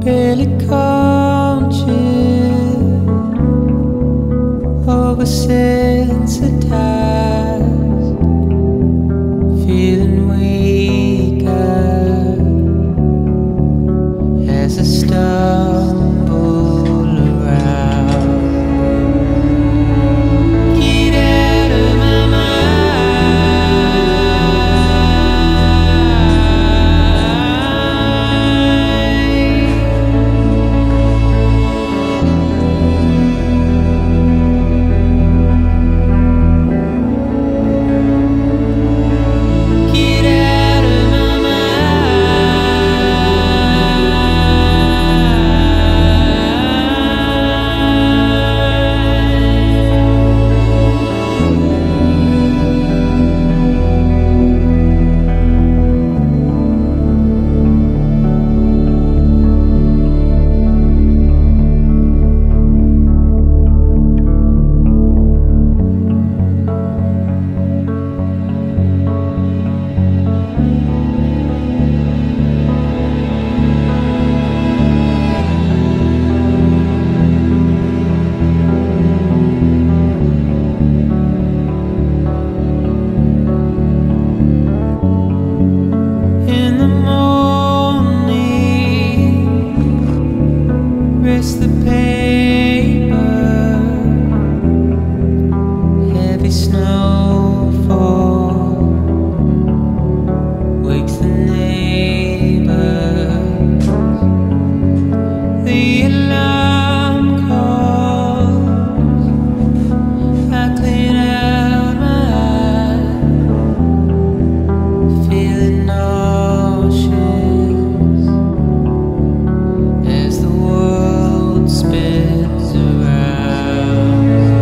barely conscious, oversensitized, feeling weaker as I stumble around. Get out of my mind. The paper, heavy snowfall wakes the neighbors. The alarm calls. I clean out my eyes, feeling nauseous as the world spins around.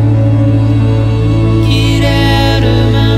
Get out of my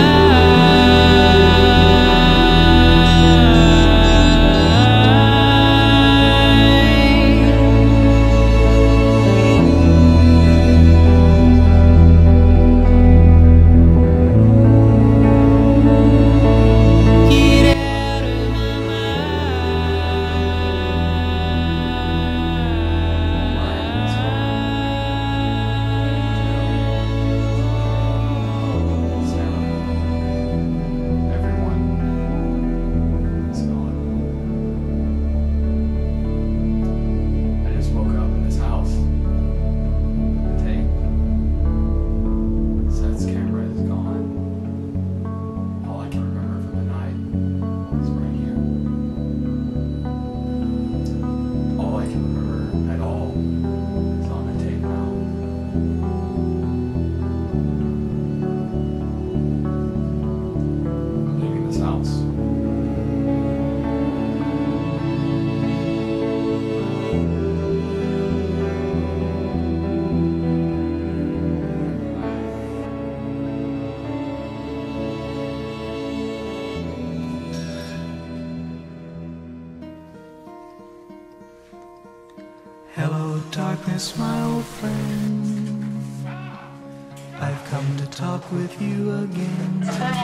Hello, darkness, my old friend. I've come to talk with you again,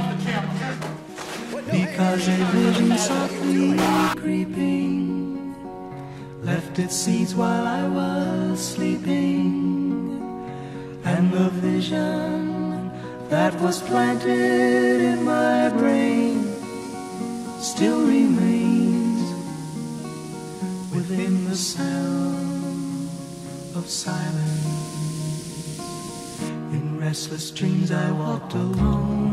because a vision softly creeping left its seeds while I was sleeping, and the vision that was planted in my brain still remains within the sound of silence. In restless dreams I walked alone,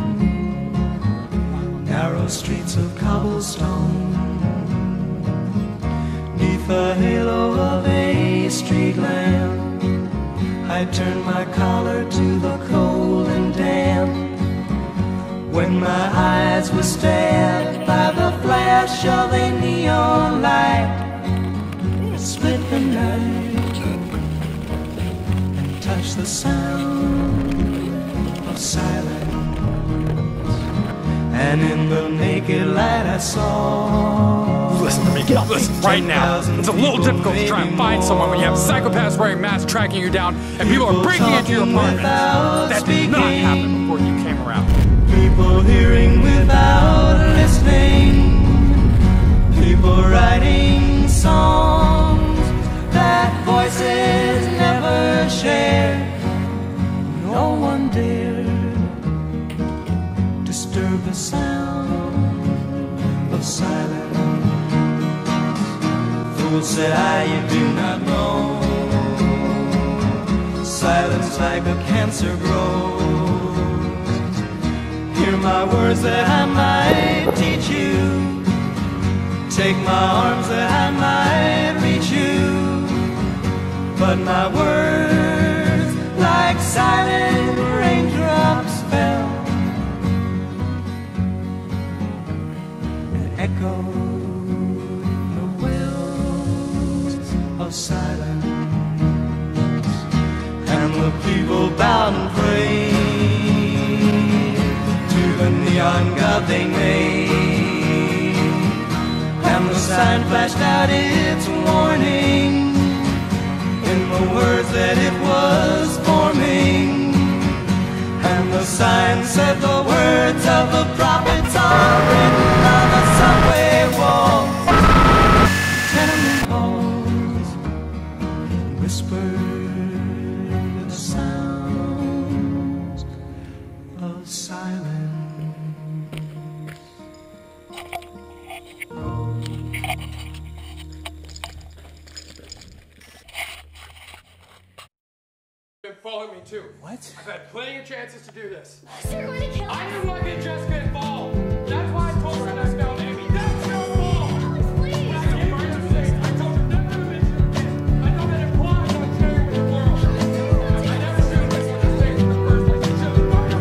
narrow streets of cobblestone, neath the halo of a street lamp. I turned my collar to the cold and damp, when my eyes were stabbed by the flash of a neon light. It split the night and touched the sound of silence. And in the naked light I saw. Listen to me, listen right now. It's a little difficult to try and find someone when you have psychopaths wearing masks tracking you down and people are breaking into your apartment. That did not happen before you came around. People hearing without listening, people writing songs. Fool, said I, you do not know. Silence like a cancer grows. Hear my words that I might teach you. Take my arms that I might reach you. But my words, like silent raindrops, fell and echoed the wells of silence. And the people bowed and prayed to the neon god they made. And the sign flashed out its warning in the words that it was forming. And the sign said the words of the prophets are written on the subway walls, tenement halls, whispered sounds of silence. Follow me too. What? I've had plenty of chances to do this. So you're going to kill I didn't want to get Jessica involved. That's why I told her I found Amy. That's your fault. Alex, please. I told her never to mention her again. I know that implies I'm sharing with the world. I never should have mentioned this thing in the first place. You should have fucking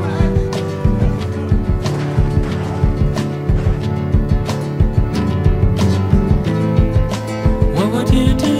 What would you do